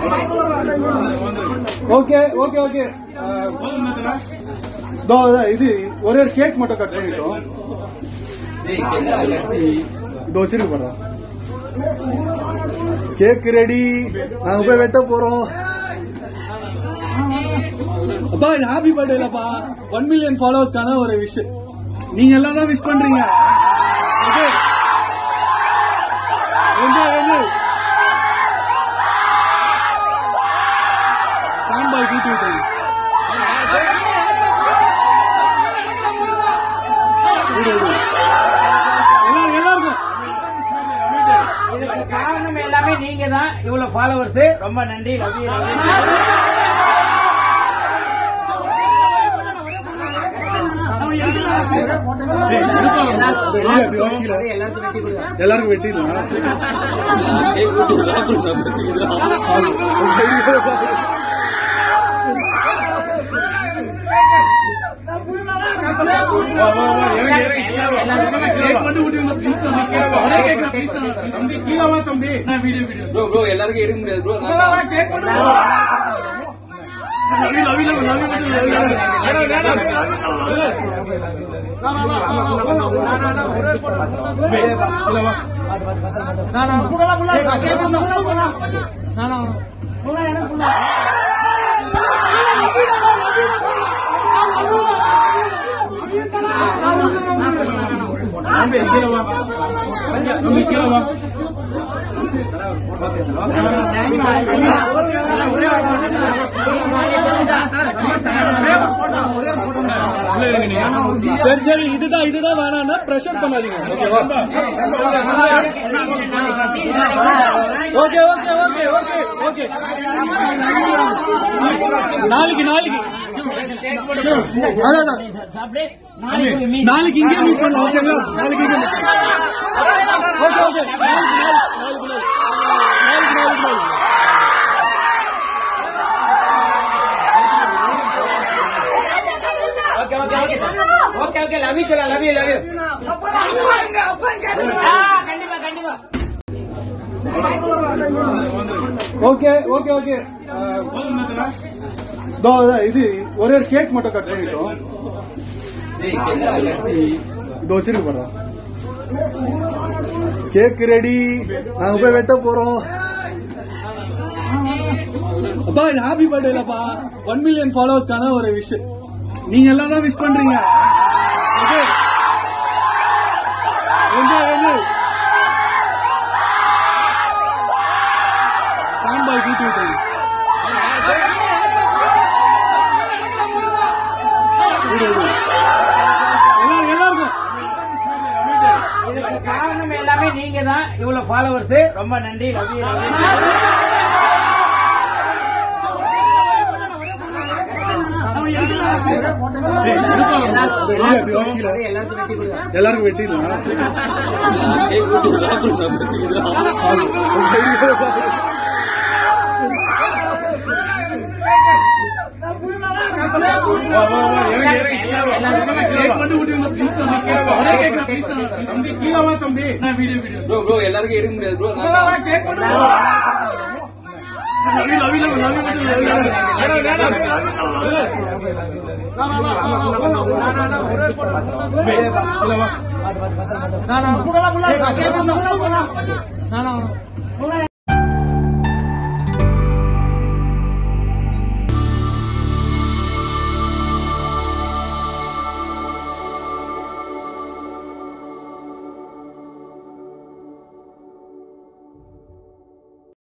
Okay okay okay இது ஒரே ஒரு கேக் மட்டும் கட் பண்ணிட்டோம். இது வச்சிருக்கு போறோம். Cake ready. நாங்க போய் வெட்ட போறோம். அப்பா இது ஹாப்பி பர்த்டேலப்பா. 1 மில்லியன் ஃபாலோவர்ஸ்க்கான ஒரு விஷ். நீங்க எல்லாம் தான் விஷ் பண்றீங்க. சாம்பார் கீட்டு விட்டுருங்க. காரணம் எல்லாமே நீங்க தான். இவ்வளவு ஃபாலோவர்ஸ். ரொம்ப நன்றி. எல்லாருக்கும் வெட்டிடலாம். எல்லாருக்கும் எடுக்க முடியாது ப்ரோ. சரி சரி இதுதான் வேணாம்னா பிரஷர் பண்ணாதீங்க. ஓகேவா? Okay okay okay okay okay நாளைக்கு நாளைக்கு இங்கே மீட் பண்ணலாம். ஓகேங்களா? நாளைக்கு okay okay okay love you சொல்ல. லவ் யூ கண்டிப்பா கண்டிப்பா. ஓகே ஓகே ஓகே இது ஒரே ஒரு கேக் மட்டும் கட் பண்ணிட்டோம். இது வச்சிருக்கு போறோம். Cake ready. நாங்க போய் வெட்ட போறோம். அப்பா இது ஹாப்பி பர்த்டேலப்பா. 1 மில்லியன் ஃபாலோவர்ஸ்க்கான ஒரு விஷ். நீங்க எல்லாம் தான் விஷ் பண்றீங்க. சாம்பார் கீட்டு விட்டுருங்க. காரணம் எல்லாமே நீங்க தான். இவ்வளவு ஃபாலோவர்ஸ். ரொம்ப நன்றி. எல்லாருக்கும் வெட்டிடலாம். எல்லாருக்கும் எடுக்க முடியாது ப்ரோ. நான்